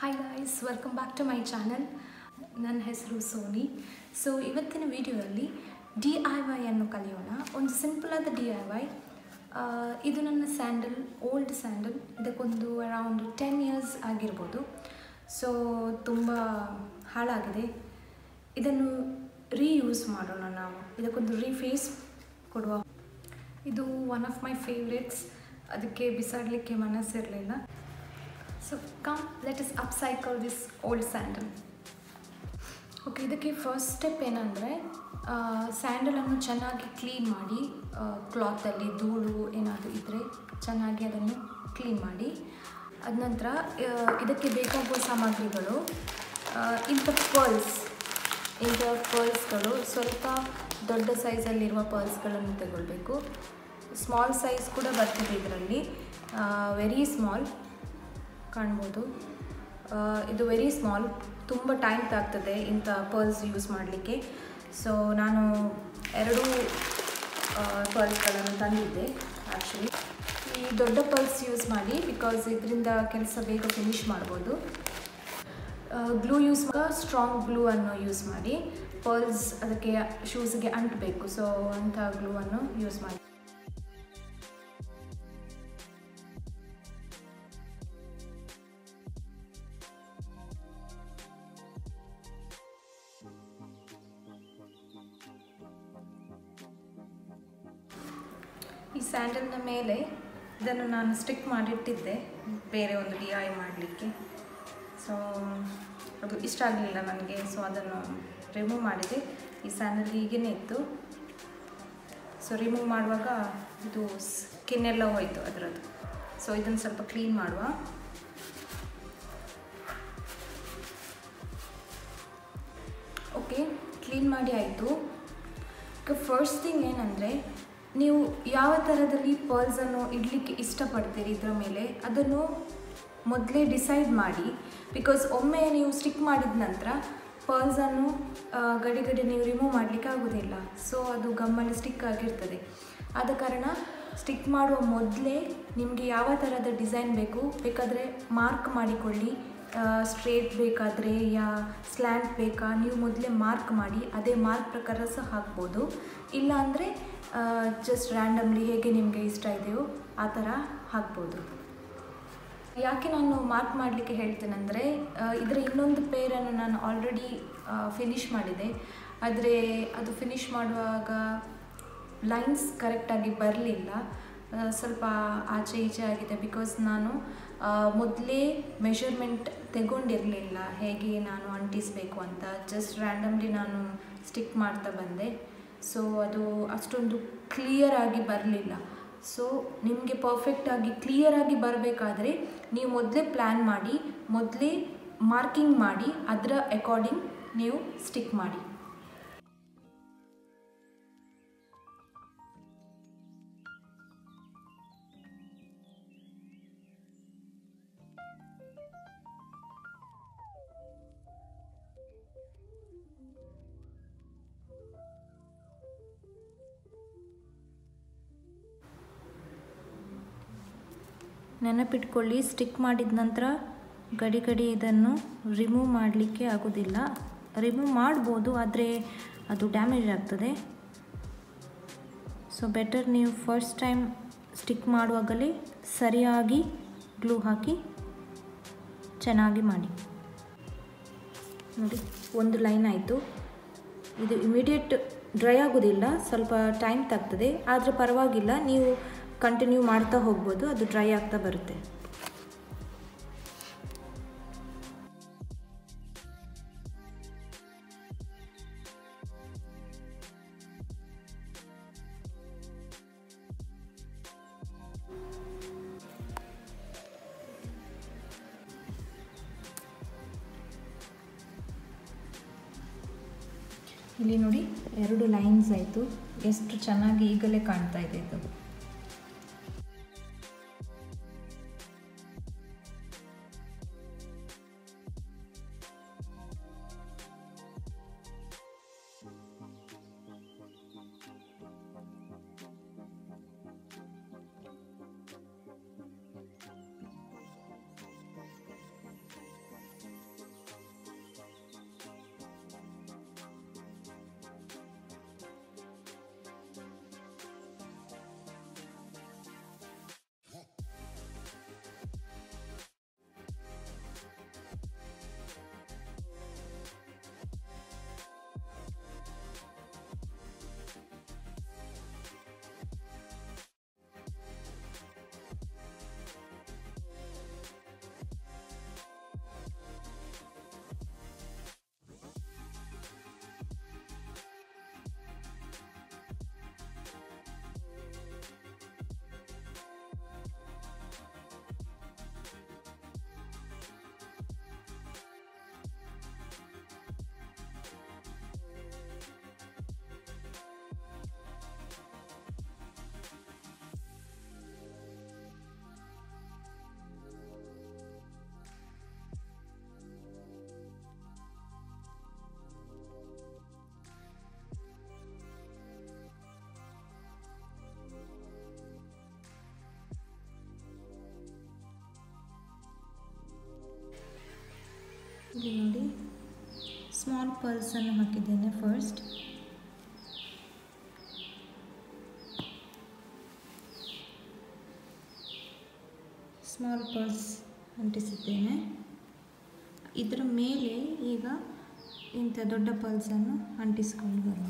Hi guys, welcome back to my channel. ನನ್ನ ಹೆಸರು Sony. So ಇವತ್ತಿನ ವಿಡಿಯೋದಲ್ಲಿ DIY ಅನ್ನು ಕಲಿಯೋಣ. ಒಂದು ಸಿಂಪಲ್ ಆದ DIY. ಇದು ನನ್ನ ಸ್ಯಾಂಡಲ್, ಓಲ್ಡ್ ಸ್ಯಾಂಡಲ್. ಇದಕ್ಕೊಂದು ಅರೌಂಡ್ 10 ಇಯರ್ಸ್ ಆಗಿರ್ಬೋದು. ಸೊ ತುಂಬ ಹಾಳಾಗಿದೆ. ಇದನ್ನು ರೀಯೂಸ್ ಮಾಡೋಣ ನಾವು. ಇದಕ್ಕೊಂದು ರೀಫೇಸ್ ಕೊಡುವ. ಇದು ಒನ್ ಆಫ್ ಮೈ ಫೇವ್ರೇಟ್ಸ್. ಅದಕ್ಕೆ ಬಿಸಾಡಲಿಕ್ಕೆ ಮನಸ್ಸಿರಲಿಲ್ಲ. So come, let us upcycle this old sandal. Okay, ಇದಕ್ಕೆ ಫಸ್ಟ್ ಸ್ಟೆಪ್ ಏನಂದರೆ ಸ್ಯಾಂಡಲನ್ನು ಚೆನ್ನಾಗಿ ಕ್ಲೀನ್ ಮಾಡಿ, ಕ್ಲಾತಲ್ಲಿ ಧೂಳು ಏನಾದರೂ ಇದ್ದರೆ ಚೆನ್ನಾಗಿ ಅದನ್ನು ಕ್ಲೀನ್ ಮಾಡಿ. ಅದ ನಂತರ ಇದಕ್ಕೆ ಬೇಕಾಗುವ ಸಾಮಗ್ರಿಗಳು ಇಂಥ ಪರ್ಲ್ಸ್ಗಳು ಸ್ವಲ್ಪ ದೊಡ್ಡ ಸೈಜಲ್ಲಿರುವ ಪರ್ಲ್ಸ್ಗಳನ್ನು ತಗೊಳ್ಬೇಕು. ಸ್ಮಾಲ್ ಸೈಜ್ ಕೂಡ ಬರ್ತದೆ ಇದರಲ್ಲಿ, ವೆರಿ ಸ್ಮಾಲ್ ಕಾಣ್ಬೋದು. ಇದು ವೆರಿ ಸ್ಮಾಲ್, ತುಂಬ ಟೈಮ್ ತಾಗ್ತದೆ ಇಂಥ ಪರ್ಲ್ಸ್ ಯೂಸ್ ಮಾಡಲಿಕ್ಕೆ. ಸೊ ನಾನು 2 ಪರ್ಲ್ಸ್ಗಳನ್ನು ತಂದಿದ್ದೆ ಆ್ಯಕ್ಚುಲಿ. ಈ ದೊಡ್ಡ ಪರ್ಲ್ಸ್ ಯೂಸ್ ಮಾಡಿ, ಬಿಕಾಸ್ ಇದರಿಂದ ಕೆಲಸ ಬೇಗ ಫಿನಿಷ್ ಮಾಡ್ಬೋದು. ಗ್ಲೂ ಸ್ಟ್ರಾಂಗ್ ಗ್ಲೂ ಅನ್ನು ಯೂಸ್ ಮಾಡಿ. ಪರ್ಲ್ಸ್ ಅದಕ್ಕೆ ಶೂಸ್ಗೆ ಅಂಟಬೇಕು, ಸೊ ಅಂಥ ಗ್ಲೂ ಅನ್ನು ಯೂಸ್ ಮಾಡಿ. ಈ ಸ್ಯಾಂಡಲ್ನ ಮೇಲೆ ಇದನ್ನು ನಾನು ಸ್ಟಿಕ್ ಮಾಡಿಟ್ಟಿದ್ದೆ ಬೇರೆ ಒಂದು DIY ಮಾಡಲಿಕ್ಕೆ. ಸೊ ಅದು ಇಷ್ಟ ಆಗಲಿಲ್ಲ ನನಗೆ, ಸೊ ಅದನ್ನು ರಿಮೂವ್ ಮಾಡಿದೆ. ಈ ಸ್ಯಾಂಡಲ್ ಹೀಗೇ ಇತ್ತು. ಸೊ ರಿಮೂವ್ ಮಾಡುವಾಗ ಇದು ಸ್ಕಿನ್ ಎಲ್ಲ ಹೋಯಿತು ಅದರದ್ದು. ಸೊ ಇದನ್ನು ಸ್ವಲ್ಪ ಕ್ಲೀನ್ ಮಾಡುವ. ಓಕೆ, ಕ್ಲೀನ್ ಮಾಡಿ ಆಯಿತು. ಫಸ್ಟ್ ಥಿಂಗ್ ಏನಂದರೆ, ನೀವು ಯಾವ ಥರದಲ್ಲಿ ಪರ್ಲ್ಸನ್ನು ಇಡಲಿಕ್ಕೆ ಇಷ್ಟಪಡ್ತೀರಿ ಇದರ ಮೇಲೆ ಅದನ್ನು ಮೊದಲೇ ಡಿಸೈಡ್ ಮಾಡಿ. ಬಿಕಾಸ್ ಒಮ್ಮೆ ನೀವು ಸ್ಟಿಕ್ ಮಾಡಿದ ನಂತರ ಪರ್ಲ್ಸನ್ನು ಗಡಿ ನೀವು ರಿಮೂವ್ ಮಾಡಲಿಕ್ಕೆ ಆಗೋದಿಲ್ಲ. ಸೊ ಅದು ಗಮ್ಮಲ್ಲಿ ಸ್ಟಿಕ್ ಆಗಿರ್ತದೆ. ಆದ ಕಾರಣ ಸ್ಟಿಕ್ ಮಾಡುವ ಮೊದಲೇ ನಿಮಗೆ ಯಾವ ಥರದ ಡಿಸೈನ್ ಬೇಕಾದರೆ ಮಾರ್ಕ್ ಮಾಡಿಕೊಳ್ಳಿ. ಸ್ಟ್ರೇಟ್ ಬೇಕಾದರೆ ಯಾ ಸ್ಲ್ಯಾಂಟ್ ಬೇಕಾ, ನೀವು ಮೊದಲೇ ಮಾರ್ಕ್ ಮಾಡಿ ಅದೇ ಮಾರ್ಕ್ ಪ್ರಕಾರ ಸಹ ಹಾಕ್ಬೋದು. ಇಲ್ಲ ಅಂದರೆ ಜಸ್ಟ್ ರ್ಯಾಂಡಮ್ಲಿ ಹೇಗೆ ನಿಮಗೆ ಇಷ್ಟ ಇದೆಯೋ ಆ ಥರ ಹಾಕ್ಬೋದು. ಯಾಕೆ ನಾನು ಮಾರ್ಕ್ ಮಾಡಲಿಕ್ಕೆ ಹೇಳ್ತೇನೆಂದರೆ, ಇದರ ಇನ್ನೊಂದು ಪೇರನ್ನು ನಾನು ಆಲ್ರೆಡಿ ಫಿನಿಷ್ ಮಾಡಿದೆ. ಆದರೆ ಅದು ಫಿನಿಷ್ ಮಾಡುವಾಗ ಲೈನ್ಸ್ ಕರೆಕ್ಟಾಗಿ ಬರಲಿಲ್ಲ, ಸ್ವಲ್ಪ ಆಚೆ ಈಚೆ ಆಗಿದೆ. ಬಿಕಾಸ್ ನಾನು ಮೊದಲೇ ಮೆಷರ್ಮೆಂಟ್ ತೆಗೊಂಡಿರಲಿಲ್ಲ ಹೇಗೆ ನಾನು ಅಂಟಿಸಬೇಕು ಅಂತ. ಜಸ್ಟ್ ರ್ಯಾಂಡಮ್ಲಿ ನಾನು ಸ್ಟಿಕ್ ಮಾಡ್ತಾ ಬಂದೆ. ಸೊ ಅದು ಅಷ್ಟೊಂದು ಕ್ಲಿಯರಾಗಿ ಬರಲಿಲ್ಲ. ಸೊ ನಿಮಗೆ ಪರ್ಫೆಕ್ಟಾಗಿ ಕ್ಲಿಯರಾಗಿ ಬರಬೇಕಾದ್ರೆ ನೀವು ಮೊದಲೇ ಪ್ಲ್ಯಾನ್ ಮಾಡಿ, ಮೊದಲೇ ಮಾರ್ಕಿಂಗ್ ಮಾಡಿ, ಅದರ ಅಕಾರ್ಡಿಂಗ್ ನೀವು ಸ್ಟಿಕ್ ಮಾಡಿ. ನೆನಪಿಟ್ಕೊಳ್ಳಿ, ಸ್ಟಿಕ್ ಮಾಡಿದ ನಂತರ ಗಡಿ ಇದನ್ನು ರಿಮೂವ್ ಮಾಡಲಿಕ್ಕೆ ಆಗೋದಿಲ್ಲ. ರಿಮೂವ್ ಮಾಡ್ಬೋದು, ಆದರೆ ಅದು ಡ್ಯಾಮೇಜ್ ಆಗ್ತದೆ. ಸೊ ಬೆಟರ್ ನೀವು ಫಸ್ಟ್ ಟೈಮ್ ಸ್ಟಿಕ್ ಮಾಡುವಾಗಲೇ ಸರಿಯಾಗಿ ಗ್ಲೂ ಹಾಕಿ ಚೆನ್ನಾಗಿ ಮಾಡಿ. ನೋಡಿ, ಒಂದು ಲೈನ್ ಆಯಿತು. ಇದು ಇಮಿಡಿಯೇಟ್ ಡ್ರೈ ಆಗೋದಿಲ್ಲ, ಸ್ವಲ್ಪ ಟೈಮ್ ತಾಗ್ತದೆ. ಆದರೆ ಪರವಾಗಿಲ್ಲ, ನೀವು ಕಂಟಿನ್ಯೂ ಮಾಡ್ತಾ ಹೋಗ್ಬೋದು, ಅದು ಡ್ರೈ ಆಗ್ತಾ ಬರುತ್ತೆ. ಇಲ್ಲಿ ನೋಡಿ, 2 ಲೈನ್ಸ್ ಆಯಿತು. ಎಷ್ಟು ಚೆನ್ನಾಗಿ ಈಗಲೇ ಕಾಣ್ತಾ ಇದೆ ಇದು. ಇಲ್ಲಿ ನೋಡಿ ಸ್ಮಾಲ್ ಪರ್ಲ್ಸನ್ನು ಹಾಕಿದ್ದೇನೆ. ಫಸ್ಟ್ ಸ್ಮಾಲ್ ಪರ್ಲ್ಸ್ ಅಂಟಿಸಿದ್ದೇನೆ. ಇದರ ಮೇಲೆ ಈಗ ಇಂಥ ದೊಡ್ಡ ಪರ್ಲ್ಸನ್ನು ಅಂಟಿಸಿಕೊಂಡು ಬರುವ.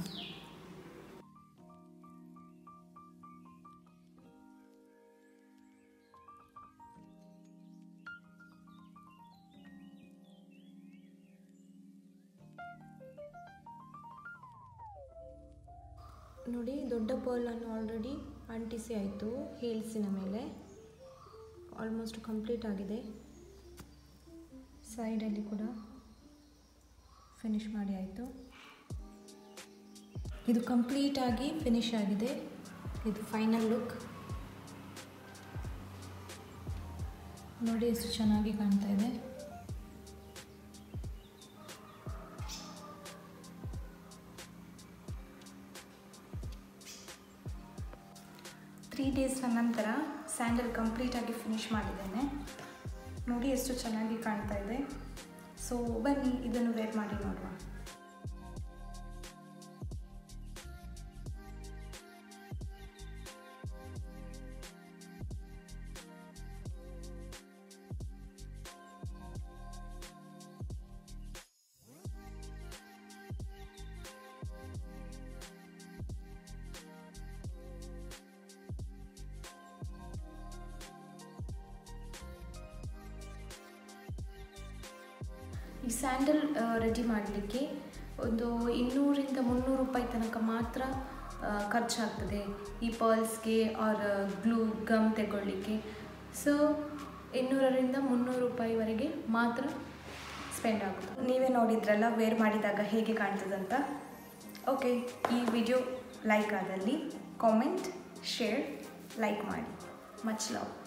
ನೋಡಿ, ದೊಡ್ಡ ಪರ್ಲನ್ನು ಆಲ್ರೆಡಿ ಅಂಟಿಸಿ ಆಯಿತು. ಹೀಲ್ಸಿನ ಮೇಲೆ ಆಲ್ಮೋಸ್ಟ್ ಕಂಪ್ಲೀಟ್ ಆಗಿದೆ. ಸೈಡಲ್ಲಿ ಕೂಡ ಫಿನಿಶ್ ಮಾಡಿ ಆಯಿತು. ಇದು ಕಂಪ್ಲೀಟಾಗಿ ಫಿನಿಶ್ ಆಗಿದೆ. ಇದು ಫೈನಲ್ ಲುಕ್. ನೋಡಿ ಎಷ್ಟು ಚೆನ್ನಾಗಿ ಕಾಣ್ತಾ ಇದೆ. ತ್ರೀ ಡೇಸ್ನ ನಂತರ ಸ್ಯಾಂಡಲ್ ಕಂಪ್ಲೀಟಾಗಿ ಫಿನಿಶ್ ಮಾಡಿದ್ದೇನೆ. ನೋಡಿ ಎಷ್ಟು ಚೆನ್ನಾಗಿ ಕಾಣ್ತಾ ಇದೆ. ಸೊ ಬನ್ನಿ ಇದನ್ನು ವೇರ್ ಮಾಡಿ ನೋಡುವ. ಈ ಸ್ಯಾಂಡಲ್ ರೆಡಿ ಮಾಡಲಿಕ್ಕೆ ಒಂದು 200-300 ರೂಪಾಯಿ ತನಕ ಮಾತ್ರ ಖರ್ಚಾಗ್ತದೆ ಈ ಪರ್ಲ್ಸ್ಗೆ ಆರ್ ಗ್ಲೂ ಗಮ್ ತೆಗೊಳ್ಳಿಕ್ಕೆ. ಸೊ 200-300 ರೂಪಾಯಿವರೆಗೆ ಮಾತ್ರ ಸ್ಪೆಂಡ್ ಆಗುತ್ತೆ. ನೀವೇ ನೋಡಿದ್ರಲ್ಲ ವೇರ್ ಮಾಡಿದಾಗ ಹೇಗೆ ಕಾಣ್ತದಂತ. ಓಕೆ, ಈ ವಿಡಿಯೋ ಲೈಕ್ ಆದಲ್ಲಿ ಕಾಮೆಂಟ್, ಶೇರ್, ಲೈಕ್ ಮಾಡಿ. Much love.